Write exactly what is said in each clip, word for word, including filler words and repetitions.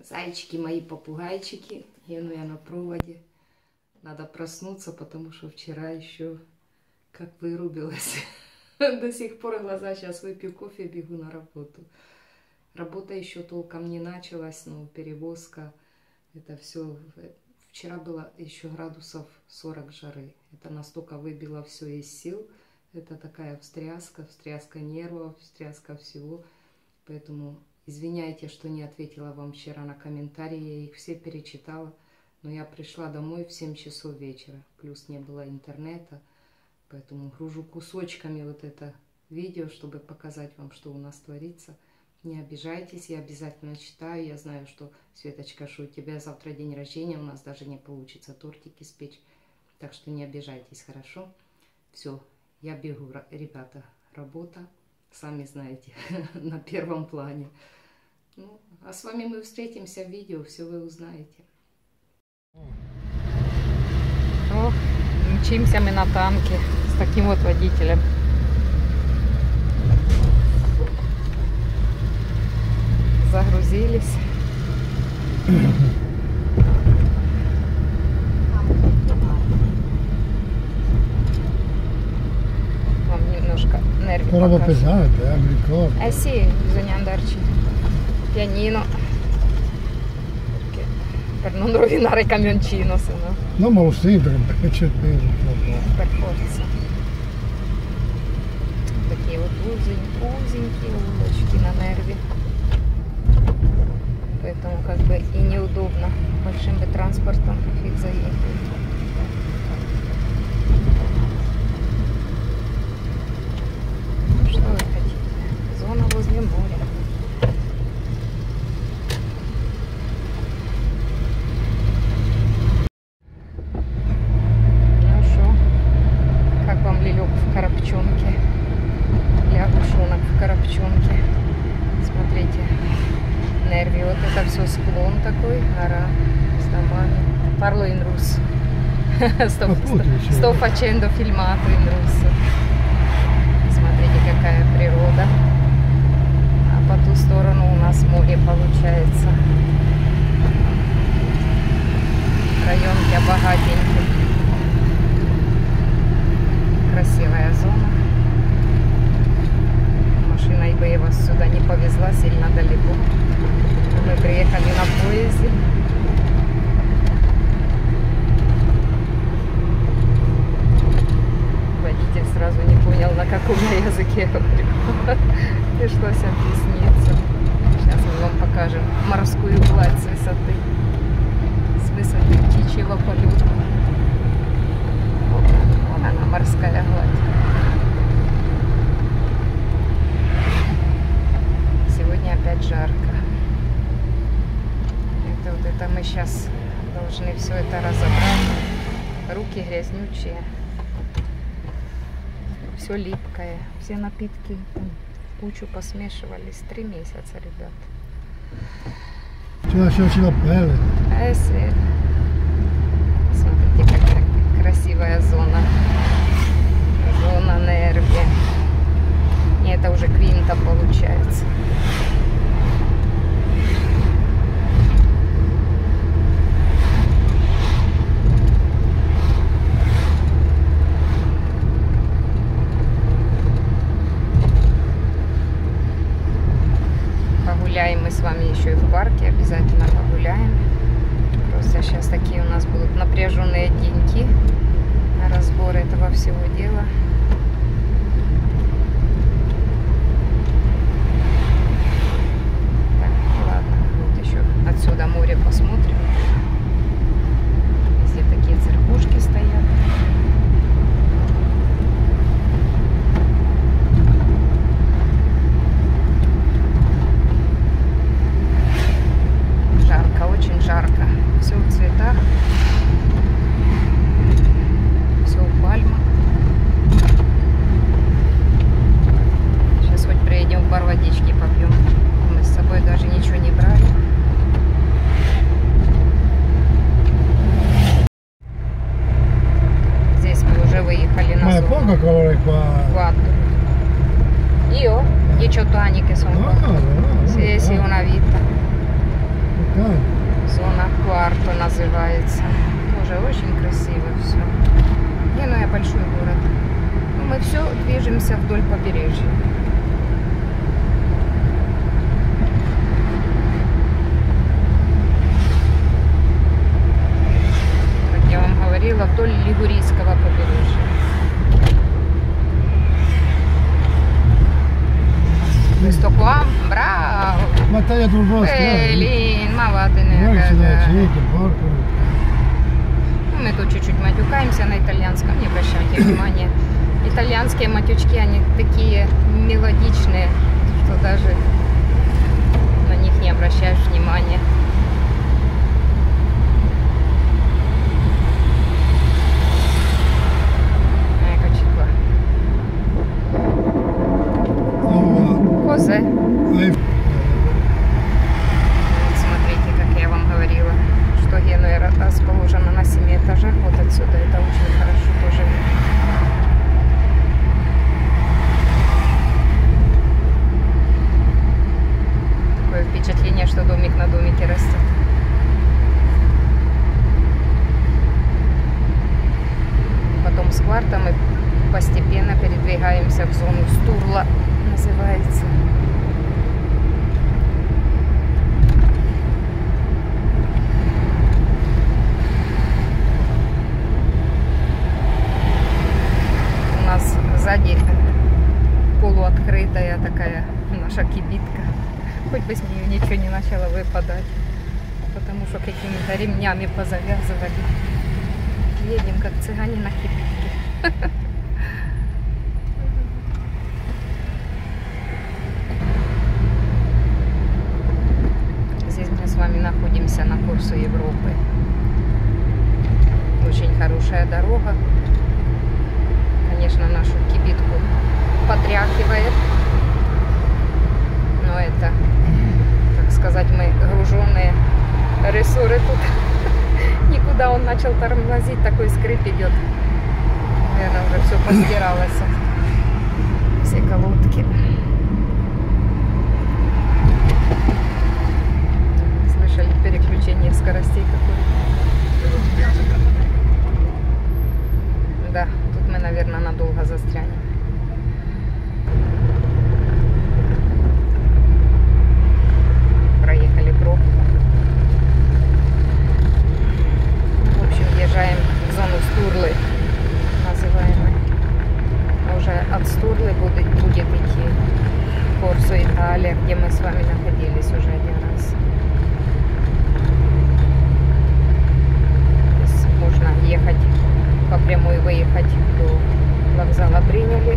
Зайчики мои, попугайчики. Я, ну, я на проводе. Надо проснуться, потому что вчера еще как вырубилась. До сих пор глаза. Сейчас выпью кофе и бегу на работу. Работа еще толком не началась, но перевозка. Это все. Вчера было еще градусов сорок жары. Это настолько выбило все из сил. Это такая встряска, встряска нервов, встряска всего. Поэтому извиняйте, что не ответила вам вчера на комментарии. Я их все перечитала. Но я пришла домой в семь часов вечера. Плюс не было интернета. Поэтому гружу кусочками вот это видео, чтобы показать вам, что у нас творится. Не обижайтесь, я обязательно читаю. Я знаю, что, Светочка, что у тебя завтра день рождения, у нас даже не получится тортики спечь. Так что не обижайтесь, хорошо? Все, я бегу, ребята. Работа, сами знаете, на первом плане. Ну, а с вами мы встретимся в видео, все вы узнаете. Ох, мчимся мы на танке с таким вот водителем. Загрузились. Вам немножко нервы Roba покажу. pesante, eh, mi ricordo. Eh sì, bisogna andarci pianino perché, per non rovinare il camioncino, se no. No, ma lo sento perché c'è il peso. Per forza. Такие вот узенькие, узенькие улочки на нерве. Поэтому как бы и неудобно большим бы транспортом фиг заехать. Ну что вы хотите? Зона возле моря. Ну что, как вам лилек в коробчонке? Ляпушонок в коробчонке. Смотрите. Нерви, вот это все склон такой, гора с домами. Parlo in russo. sto, sto, sto facendo filmato in russo. Смотрите, какая природа. А по ту сторону у нас море получается. Районки обогатенькие. Красивая зона. Машина бы я вас сюда не повезла сильно далеко. Мы приехали на поезде. Водитель сразу не понял, на каком я языке говорю. Пришлось объясниться. Сейчас мы вам покажем морскую гладь с высоты. С высоты птичьего полета. Вон она, морская гладь. Сегодня опять жарко. Это вот это мы сейчас должны все это разобрать. Руки грязнючие. Все липкое. Все напитки там, кучу посмешивались. Три месяца, ребят. Э, свет. Смотрите, какая красивая зона. Зона нерви. И это уже Квинта получается. Погуляем мы с вами еще и в парке, обязательно погуляем. Просто сейчас такие у нас будут напряженные деньки на разбор этого всего дела. Так, ладно, вот еще отсюда море посмотрим. Везде такие церквушки стоят. Очень жарко. Все в цветах. Все в пальмах. называется. Тоже очень красиво все. Генуя большой город. Ну, мы все движемся вдоль побережья. Как я вам говорила, вдоль Лигурийского побережья. Questo qua, bravo! Ma tagliato un po' Эй, strano. Лин, ma vattene a Guarda che ci dà casa. acceso, porco. Мы тут чуть-чуть матюкаемся на итальянском, не обращайте внимания. Итальянские матючки, они такие мелодичные, что даже на них не обращаешь внимания. Eccoci qua. Oh, Козе. eh, Смотрите, как я вам говорила, что Генуя расположена на семи этажах. Вот отсюда это очень хорошо тоже видно. Такое впечатление, что домик на домике растет. Потом с кварта мы постепенно передвигаемся в зону Стурла, называется. У нас сзади полуоткрытая такая наша кибитка. Хоть бы с нее ничего не начало выпадать, потому что какими-то ремнями позавязывали. Едем как цыгане на кибитке. Здесь мы с вами находимся на Корсо Европы. Очень хорошая дорога. Конечно, нашу кибитку потряхивает. Но это, так сказать, мы груженные рессоры тут. Никуда он начал тормозить, такой скрип идет. Наверное, уже все постиралось. Все колодки. Слышали переключение скоростей какое-то? Да, тут мы, наверное, надолго застрянем. Проехали пробку. В общем, въезжаем в зону Стурлы, называемой. А уже от Стурлы будет, будет идти Корсо Италия, где мы с вами находились уже один раз. Здесь можно ехать по прямой, выехать до вокзала Бриньоли.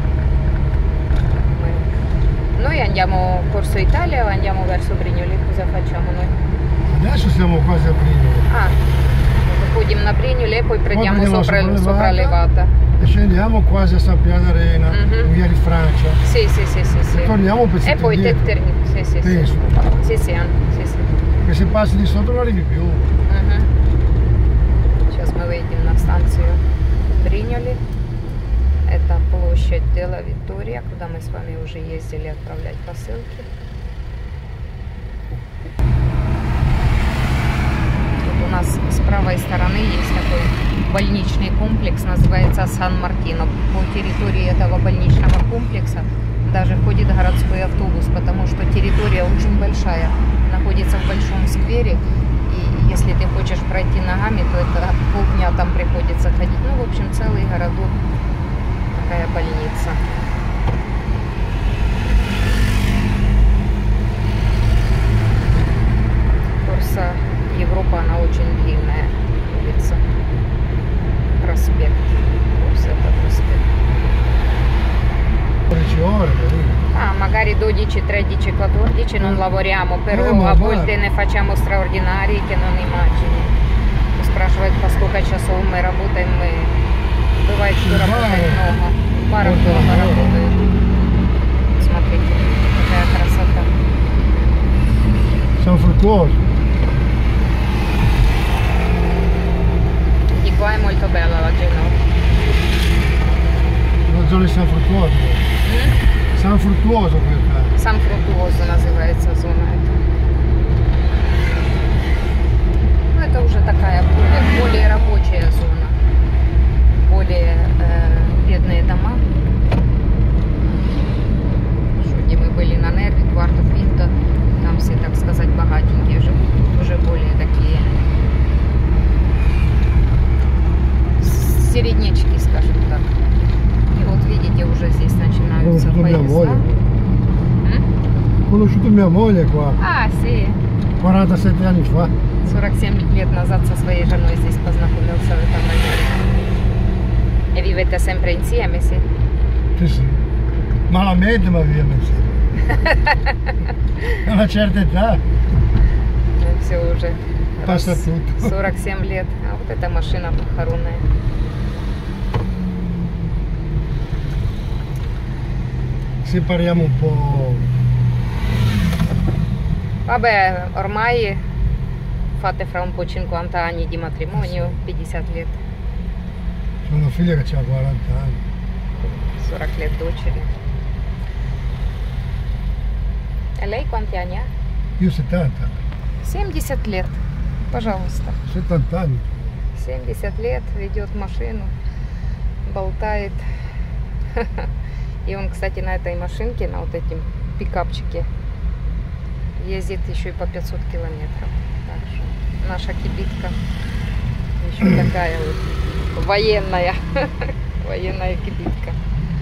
Noi andiamo Corso Italia o andiamo verso Brignoli? Cosa facciamo noi? adesso siamo quasi a Brindisi. Ah, выходим на Бриньоли e poi prendiamo prendiamo sopra, Sopraelevata. Sopraelevata. E scendiamo quasi a San Piano d'Arena, Mhm. in via di Francia. Sì, sì, sì, sì, sì. E torniamo un E pezzetto poi te indietro. termini. Sì, sì, sì. Penso. Sì, sì, Anna, sì, sì. Perché se passi di sotto non arrivi più. Мгм. Сейчас мы выйдем на станцию Бриньоли. Это площадь Делла Виттория, куда мы с вами уже ездили отправлять посылки. Тут у нас с правой стороны есть такой больничный комплекс, называется Сан-Мартино. По территории этого больничного комплекса даже ходит городской автобус, потому что территория очень большая, находится в большом сквере. И если ты хочешь пройти ногами, то это полдня там приходится ходить. Ну, в общем, целый городок. Такая больница. Корсо Европа, она очень длинная улица. Проспект. Корсо это проспект. tredici ore, capito? Ah, magari dodici, tredici, quattordici non lavoriamo, però Eh, ma a volte guarda. ne facciamo straordinari che non immagini. Спрашивают, по сколько часов мы работаем, мы бывает, что В работаем баре. много. В барах Вот много так, работают. Смотрите, какая красота. San Fructuoso. Di qua è molto bella la Genova. La zona di San Fruttuoso. М? San Fruttuoso quella. Сан Фрутуозо называется зона эта. Ну, это уже такая mia moglie qua, А, си. quarantasette anni fa. сорок семь лет назад со своей женой здесь познакомился в этом районе. E vivete sempre insieme, sì? Sì, sì. Malamente ma viviamo insieme. A una certa età Ну, все уже. passa раз tutto. сорок семь лет. А вот эта машина похоронная. Separiamo un po'. Vabbè, ormai fate fra un po' cinquanta anni di matrimonio, пятьдесят лет. C'è una figlia che ha quaranta anni. сорок лет дочери. А lei quanti anni ha? Io settanta. семьдесят лет. Пожалуйста. settanta anni. семьдесят лет, ведет машину, болтает. И он, кстати, на этой машинке, на вот этом пикапчике, ездит еще и по пятьсот километров. Так что наша кибитка еще такая вот военная, военная кибитка.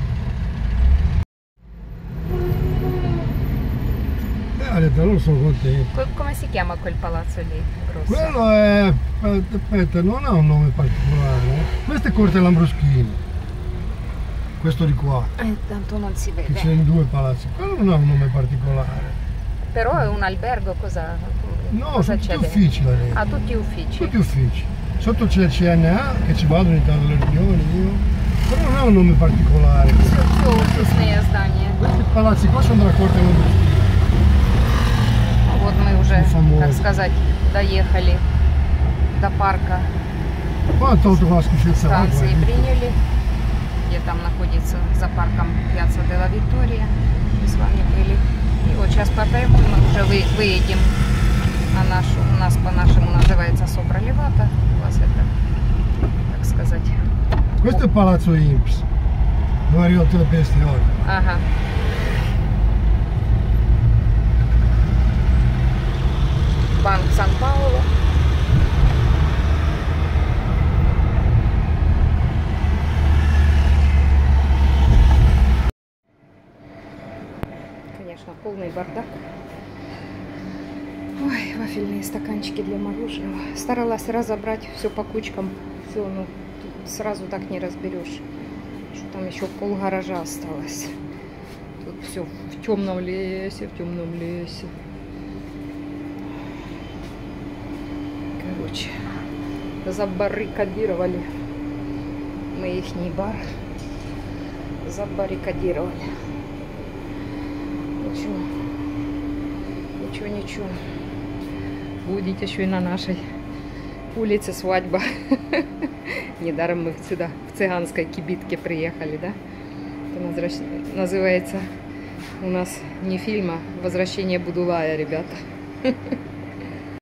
Eh, ho detto, loro sono contenti. Co- Come si chiama quel palazzo lì, grosso? Quello è, aspetta, non ha un nome particolare. eh. Questo è Corte Lambruschini. Questo di qua, Eh, tanto non si che c'è vede. in due palazzi. Quello non ha un nome particolare. Però è un albergo, cosa, No, cosa sono tutti c'è dentro? uffici là dentro. Ah, tutti uffici. Tutti uffici. Sotto c'è il C N A che ci vado ogni tanto alle riunioni io. Però non ha un nome particolare. Все, все офисные здания. Questi palazzi qua sono della Corte Lambruschini. Вот мы уже, Фамоза. так сказать, доехали до парка Qua ho tolto la schifezza là, станции, guarda. приняли, где там находится за парком Пьяцца Делла Виттория. Мы с вами были. И вот сейчас потом мы уже вы, выедем на нашу, у нас по-нашему называется Сопралевата. У вас это, так сказать. Questo è il palazzo I N P S, dove arriva tutte le pensioni. Ага. Банк Сан-Пауло. Конечно, полный бардак. Ой, вафельные стаканчики для мороженого. Старалась разобрать все по кучкам. Все, ну, тут сразу так не разберешь, что там еще пол гаража осталось. Тут все в темном лесе, в темном лесе. Короче, забаррикадировали мы ихний бар. Забаррикадировали. Ничего, ничего, ничего. Будет еще и на нашей улице свадьба. Недаром мы сюда в цыганской кибитке приехали, да? Это называется у нас не фильм, а «Возвращение Будулая», ребята.